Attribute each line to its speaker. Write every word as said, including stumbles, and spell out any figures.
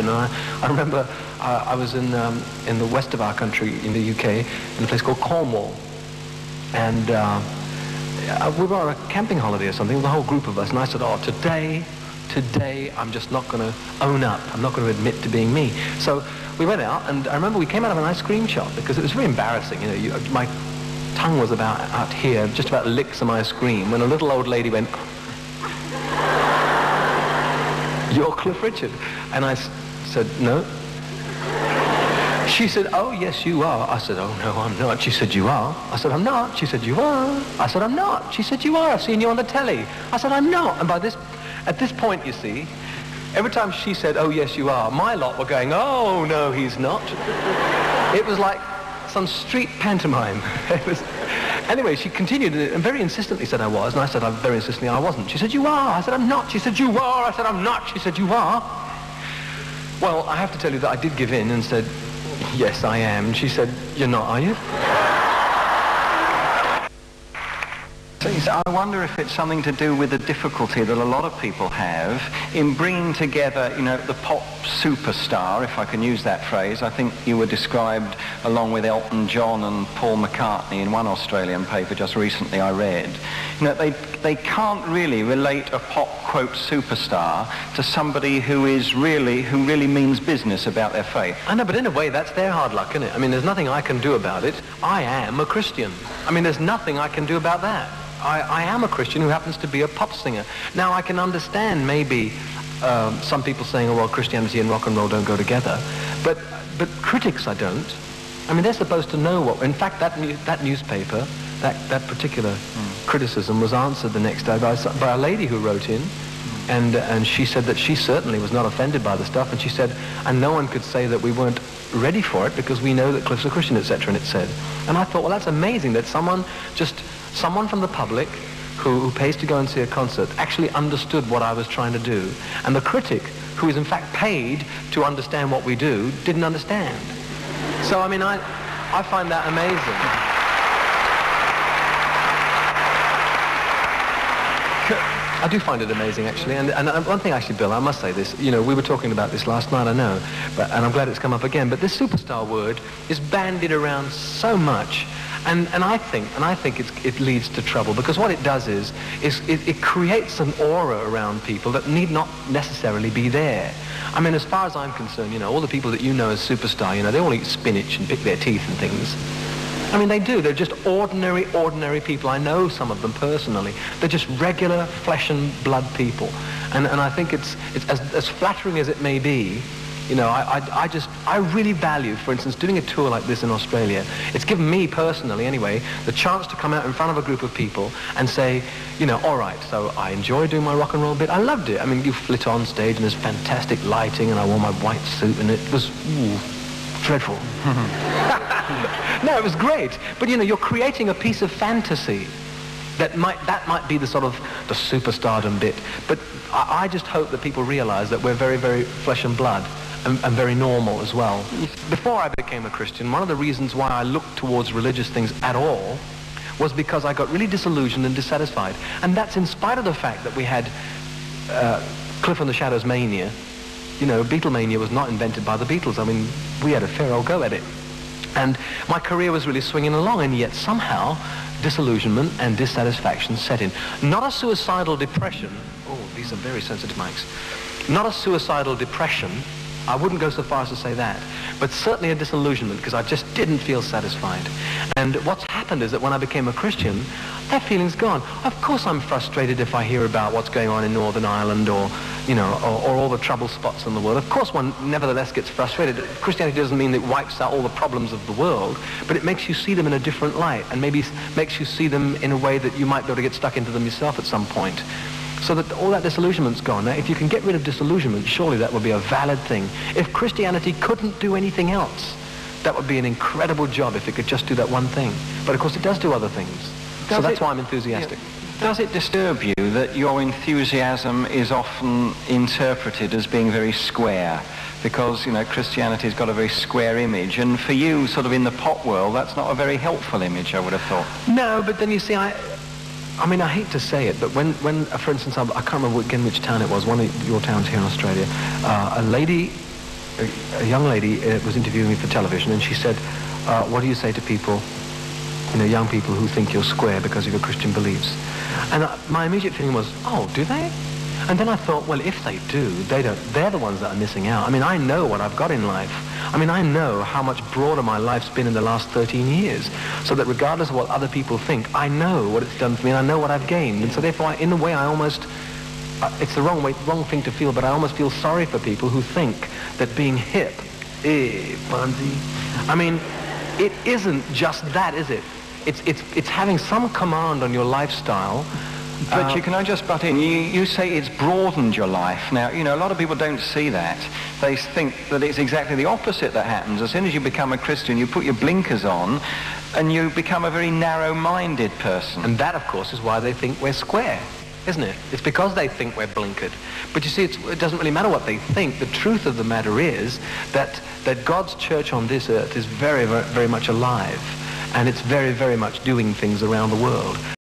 Speaker 1: And I, I remember uh, I was in, um, in the west of our country, in the U K, in a place called Cornwall. And uh, we were on a camping holiday or something with a whole group of us. And I said, oh, today, today, I'm just not going to own up. I'm not going to admit to being me. So we went out, and I remember we came out of an ice cream shop because it was very embarrassing. You know, you, my tongue was about out here, just about to lick some ice cream, when a little old lady went, "You're Cliff Richard." And I s said, "No." She said, "Oh, yes, you are." I said, "Oh, no, I'm not." She said, "You are." I said, "I'm not." She said, "You are." I said, "I'm not." She said, "You are. I've seen you on the telly." I said, "I'm not." And by this, at this point, you see, every time she said, "Oh, yes, you are," my lot were going, "Oh, no, he's not." It was like some street pantomime. It was... Anyway, she continued and very insistently said I was, and I said, I very insistently I wasn't. She said, "You are." I said, "I'm not." She said, "You are." I said, "I'm not." She said, "You are." Well, I have to tell you that I did give in and said, "Yes, I am." And she said, "You're not, are you?"
Speaker 2: So I wonder if it's something to do with the difficulty that a lot of people have in bringing together, you know, the pop superstar, if I can use that phrase. I think you were described along with Elton John and Paul McCartney in one Australian paper just recently I read. You know, they, they can't really relate a pop, quote, superstar to somebody who is really, who really means business about their faith.
Speaker 1: I know, but in a way that's their hard luck, isn't it? I mean, there's nothing I can do about it. I am a Christian. I mean, there's nothing I can do about that. I, I am a Christian who happens to be a pop singer. Now, I can understand maybe um, some people saying, oh, well, Christianity and rock and roll don't go together. But, but critics, I don't. I mean, they're supposed to know what... In fact, that, that newspaper, that, that particular mm. criticism was answered the next day by, by a lady who wrote in, mm. and, and she said that she certainly was not offended by the stuff, and she said, and no one could say that we weren't ready for it because we know that Cliff's a Christian, et cetera, and it said. And I thought, well, that's amazing that someone just... Someone from the public who, who pays to go and see a concert actually understood what I was trying to do. And the critic, who is in fact paid to understand what we do, didn't understand. So, I mean, I, I find that amazing. I do find it amazing, actually. And, and one thing, actually, Bill, I must say this. You know, we were talking about this last night, I know, but, and I'm glad it's come up again. But this superstar word is bandied around so much. And, and I think, and I think it's, it leads to trouble, because what it does is, is it, it creates an aura around people that need not necessarily be there. I mean, as far as I'm concerned, you know, all the people that you know as superstar, you know, they all eat spinach and pick their teeth and things. I mean, they do. They're just ordinary, ordinary people. I know some of them personally. They're just regular flesh and blood people. And, and I think it's, it's as, as flattering as it may be. You know, I, I, I just, I really value, for instance, doing a tour like this in Australia. It's given me personally, anyway, the chance to come out in front of a group of people and say, you know, all right, so I enjoy doing my rock and roll bit. I loved it. I mean, you flit on stage and there's fantastic lighting and I wore my white suit and it was, ooh, dreadful. No, it was great. But, you know, you're creating a piece of fantasy. That might, that might be the sort of the superstardom bit. But I, I just hope that people realize that we're very, very flesh and blood. And, and very normal as well. Before I became a Christian, one of the reasons why I looked towards religious things at all was because I got really disillusioned and dissatisfied. And that's in spite of the fact that we had uh, Cliff and the Shadows mania. You know, Beatlemania was not invented by the Beatles. I mean, we had a fair old go at it. And my career was really swinging along, and yet somehow disillusionment and dissatisfaction set in. Not a suicidal depression. Oh, these are very sensitive mics. Not a suicidal depression. I wouldn't go so far as to say that, but certainly a disillusionment because I just didn't feel satisfied. And what's happened is that when I became a Christian, that feeling's gone. Of course I'm frustrated if I hear about what's going on in Northern Ireland or, you know, or, or all the trouble spots in the world. Of course one nevertheless gets frustrated. Christianity doesn't mean that it wipes out all the problems of the world, but it makes you see them in a different light and maybe makes you see them in a way that you might be able to get stuck into them yourself at some point. So that all that disillusionment's gone. Now, if you can get rid of disillusionment, surely that would be a valid thing. If Christianity couldn't do anything else, that would be an incredible job if it could just do that one thing. But of course it does do other things. Does so that's it, why I'm enthusiastic.
Speaker 2: Yeah. Does it disturb you that your enthusiasm is often interpreted as being very square? Because, you know, Christianity's got a very square image, and for you, sort of in the pop world, that's not a very helpful image, I would have thought.
Speaker 1: No, but then you see, I... I mean, I hate to say it, but when, when uh, for instance, I, I can't remember again which town it was, one of your towns here in Australia, uh, a lady a, a young lady uh, was interviewing me for television, and she said, uh, what do you say to people, you know, young people who think you're square because of your Christian beliefs? And uh, my immediate feeling was, oh, do they? And then I thought, well, if they do, they don't, they're the ones that are missing out. I mean, I know what I've got in life. I mean, I know how much broader my life's been in the last thirteen years. So that regardless of what other people think, I know what it's done for me, and I know what I've gained. And so therefore, I, in a way, I almost, uh, it's the wrong way, wrong thing to feel, but I almost feel sorry for people who think that being hip, eh, Bonzi. I mean, it isn't just that, is it? It's, it's, it's having some command on your lifestyle.
Speaker 2: But
Speaker 1: Uh,
Speaker 2: you, can I just butt in? You, you say it's broadened your life. Now, you know, a lot of people don't see that. They think that it's exactly the opposite that happens. As soon as you become a Christian, you put your blinkers on and you become a very narrow-minded person.
Speaker 1: And that, of course, is why they think we're square, isn't it? It's because they think we're blinkered. But you see, it's, it doesn't really matter what they think. The truth of the matter is that, that God's church on this earth is very, very, very much alive. And it's very, very much doing things around the world.